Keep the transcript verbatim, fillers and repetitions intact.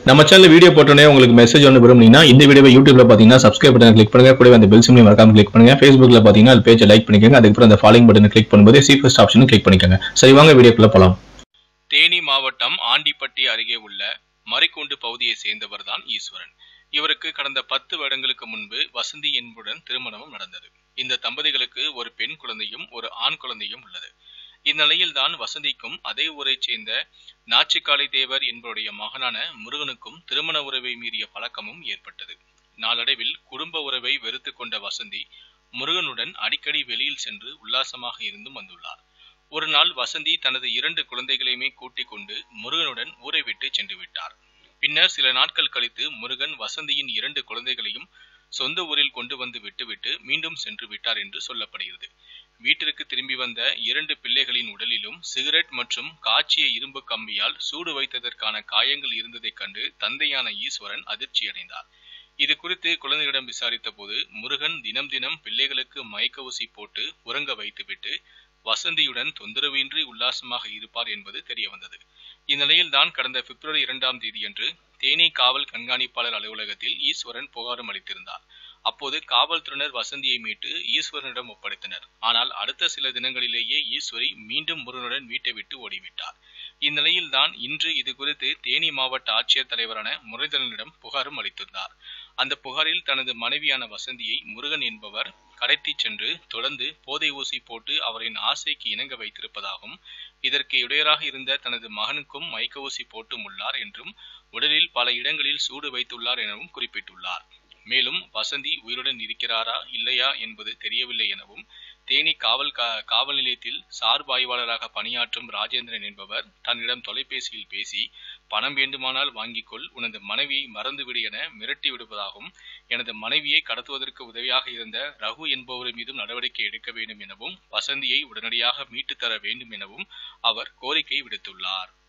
நம்ம channel video போட்டோனே உங்களுக்கு message ஒன்று விரும்புனீங்கன்னா இந்த வீடியோவை யூடியூப்ல பாத்தீங்கன்னா சப்ஸ்கிரைப் பட்டன் கிளிக் பண்ணுங்க, கூடவே அந்த பெல் சிம்லையும் மறக்காம கிளிக் பண்ணுங்க. Facebookல பாத்தீங்கன்னா அது பேஜை லைக் பண்ணிக்கோங்க, அதுக்கப்புறம் அந்த ஃபாலோயிங் பட்டனை கிளிக் பண்ணும்போது சி ஃபர்ஸ்ட் ஆப்ஷனும் கிளிக் பண்ணிக்கோங்க. சரி வாங்க வீடியோக்குள்ள போலாம். தேனி மாவட்டம் ஆண்டிப்பட்டி அருகே உள்ள மரிக்கூண்டு பகுதியை சேர்ந்தவர் தான் ஈஸ்வரன். இவருக்கு கடந்த பத்து வருடங்களுக்கு முன்பு வசந்தி என்புடன் திருமணமும் நடந்தது. இந்த தம்பதிகளுக்கு ஒரு பெண் குழந்தையும் ஒரு ஆண் குழந்தையும் உள்ளது. இந்நிலையில் தான் வசந்திக்கும் அதே ஊரைச் சேர்ந்த நாச்சிக்காளி தேவர் என்பவருடைய மகனான முருகனுக்கும் திருமண உறவை மீறிய பழக்கமும் ஏற்பட்டது. நாளடைவில் குடும்ப உறவை வெறுத்து கொண்ட வசந்தி முருகனுடன் அடிக்கடி வெளியில் சென்று உல்லாசமாக இருந்தும் வந்துள்ளார். ஒரு நாள் வசந்தி தனது இரண்டு குழந்தைகளையுமே கூட்டிக் கொண்டு முருகனுடன் ஊரை விட்டு சென்று விட்டார். பின்னர் சில நாட்கள் கழித்து முருகன் வசந்தியின் இரண்டு குழந்தைகளையும் சொந்த ஊரில் கொண்டு வந்து விட்டுவிட்டு மீண்டும் சென்று விட்டார் என்று சொல்லப்படுகிறது. வீட்டிற்கு திரும்பி வந்த இரண்டு பிள்ளைகளின் உடலிலும் சிகரெட் மற்றும் காய்ச்சிய இரும்பு கம்பியால் சூடு வைத்ததற்கான காயங்கள் இருந்ததைக் கண்டு தந்தையான ஈஸ்வரன் அதிர்ச்சியடைந்தார். இது குறித்து குழந்தைகளிடம் விசாரித்த போது முருகன் தினம் தினம் பிள்ளைகளுக்கு மயக்க ஊசி போட்டு உறங்க வைத்துவிட்டு வசந்தியுடன் தொந்தரவின்றி உல்லாசமாக இருப்பார் என்பது தெரிய வந்தது. இந்நிலையில் தான் கடந்த பிப்ரவரி இரண்டாம் தேதியன்று தேனி காவல் கண்காணிப்பாளர் அலுவலகத்தில் ஈஸ்வரன் புகாரும் அளித்திருந்தார். அப்போது காவல்துறையினர் வசந்தியை மீட்டு ஈஸ்வரனிடம் ஒப்படைத்தனர். ஆனால் அடுத்த சில தினங்களிலேயே ஈஸ்வரி மீண்டும் முருகனுடன் வீட்டை விட்டு ஓடிவிட்டார். இந்நிலையில் தான் இன்று இது குறித்து தேனி மாவட்ட ஆட்சியர் தலைவரான முரளிதரனிடம் புகாரும் அளித்துள்ளார். அந்த புகாரில் தனது மனைவியான வசந்தியை முருகன் என்பவர் கடத்தி சென்று தொடர்ந்து போதை ஊசி போட்டு அவரின் ஆசைக்கு இணங்க வைத்திருப்பதாகவும், இதற்கு இடையராக இருந்த தனது மகனுக்கும் மயக்க ஊசி போட்டும் உள்ளார் என்றும், உடலில் பல இடங்களில் சூடு வைத்துள்ளார் எனவும் குறிப்பிட்டுள்ளார். மேலும் வசந்தி உயிருடன் இருக்கிறாரா இல்லையா என்பது தெரியவில்லை எனவும், தேனி காவல் காவல் நிலையத்தில் சார்பு ஆய்வாளராக பணியாற்றும் ராஜேந்திரன் என்பவர் தன்னிடம் தொலைபேசியில் பேசி பணம் வேண்டுமானால் வாங்கிக் கொள், உனது மனைவியை மறந்துவிடு என மிரட்டி விடுவதாகவும், எனது மனைவியை கடத்துவதற்கு உதவியாக இருந்த ரகு என்பவர் மீதும் நடவடிக்கை எடுக்க வேண்டும் எனவும், வசந்தியை உடனடியாக மீட்டு தர வேண்டும் எனவும் அவர் கோரிக்கை விடுத்துள்ளார்.